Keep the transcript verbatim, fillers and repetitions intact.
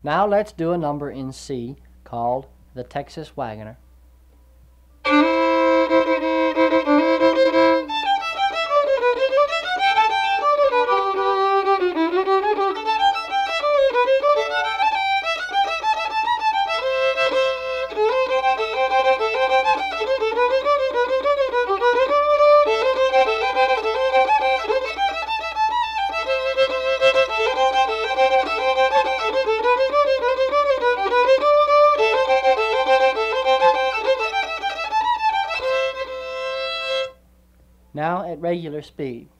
Now let's do a number in C called the Texas Waggoner. Now at regular speed.